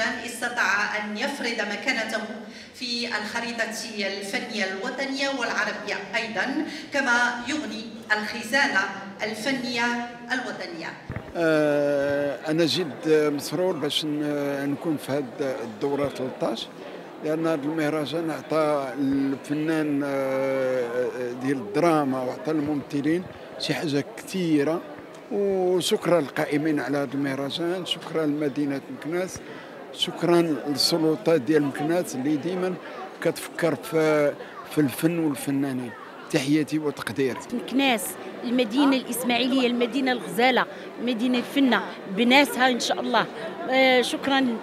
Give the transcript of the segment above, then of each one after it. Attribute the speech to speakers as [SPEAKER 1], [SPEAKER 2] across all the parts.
[SPEAKER 1] المهرجان استطاع أن يفرض مكانته في الخريطة الفنية الوطنية والعربية أيضا، كما يغني الخزانة الفنية الوطنية.
[SPEAKER 2] أنا جد مسرور باش نكون في هذه الدورة 13، لأن هذا المهرجان عطى الفنان ديال الدراما وعطى الممثلين شي حاجة كثيرة. وشكرا للقائمين على هذا المهرجان، شكرا لمدينة مكناس، شكرا للسلطات ديال مكناس اللي ديما كتفكر في الفن والفنانين. تحياتي وتقديري.
[SPEAKER 3] مكناس المدينة الإسماعيلية، المدينة الغزالة، مدينة الفنة بناسها إن شاء الله. شكرا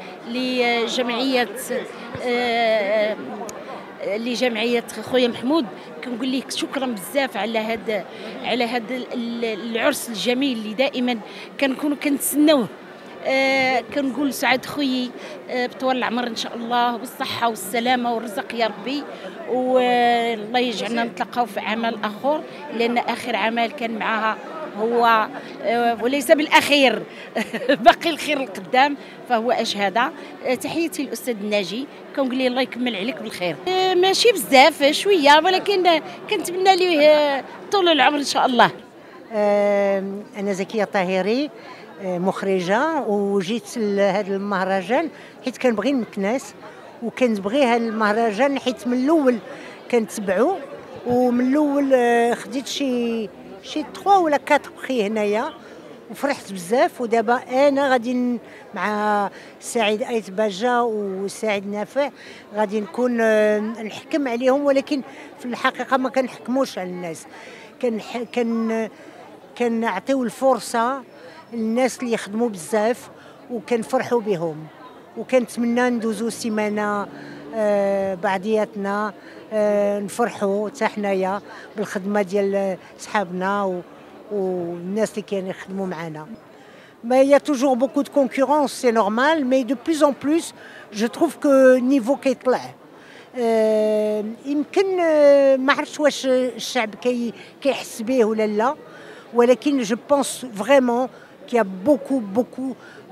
[SPEAKER 3] لجمعية خويا محمود، كنقول لك شكرا بزاف على هذا العرس الجميل اللي دائما كنكونوا كنتسناوه. كنقول سعاد خويي بطول العمر ان شاء الله بالصحه والسلامه والرزق يا ربي، والله يجعلنا نتلاقاو في عمل اخر، لان اخر عمل كان معها هو وليس بالاخير باقي الخير القدام، فهو اشهد. تحياتي للاستاذ الناجي، كنقول ليه الله يكمل عليك بالخير. ماشي بزاف شويه، ولكن كنتمنى ليه طول العمر ان شاء الله.
[SPEAKER 4] انا زكيه طاهري، مخرجه، وجيت لهذا المهرجان حيت كنبغي مكناس، وكنبغي هذا المهرجان حيت من الاول كنتبعو، ومن الاول خديت شي 3 ولا 4 بخي هنايا وفرحت بزاف. ودابا انا غادي مع سعيد ايت باجا وسعيد نافع غادي نكون نحكم عليهم، ولكن في الحقيقه ما كنحكموش على الناس، كنعطيو الفرصه الناس اللي يخدموا بزاف وكنفرحوا بهم، وكنتمنى ندوزو سيمانه بعضياتنا نفرحوا حتى حنايا بالخدمه ديال صحابنا والناس اللي كانوا يخدموا معنا. Mais il y a toujours beaucoup de concurrence, c'est normal, mais de plus en plus, je trouve que niveau كيطلع. يمكن ما عرفتش واش الشعب كيحس به ولا لا، ولكن je pense vraiment qu'il y a beaucoup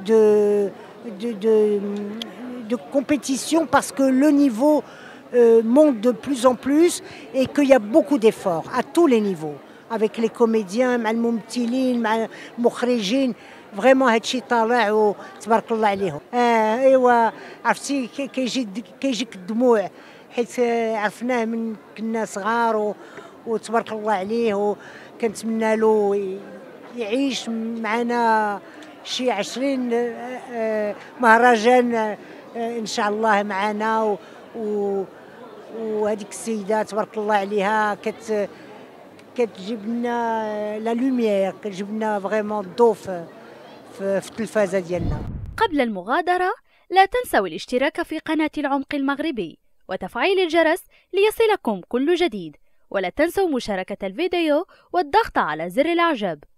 [SPEAKER 4] de compétition, parce que le niveau monte de plus en plus et qu'il y a beaucoup d'efforts à tous les niveaux, avec les comédiens, مع الممثلين، مع المخرجين. فريمون هادشي طالع وتبارك الله عليهم. ايوا عرفتي كيجيك الدموع، حيت عرفناه من كنا صغار وتبارك الله عليه، وكنتمنى له يعيش معنا شي 20 مهرجان ان شاء الله معنا. وهذيك السيده تبارك الله عليها كتجيب لنا لا لوميير، كتجيب لنا فريمون الضوء في التلفازه ديالنا.
[SPEAKER 5] قبل المغادره لا تنسوا الاشتراك في قناه العمق المغربي وتفعيل الجرس ليصلكم كل جديد، ولا تنسوا مشاركه الفيديو والضغط على زر الاعجاب.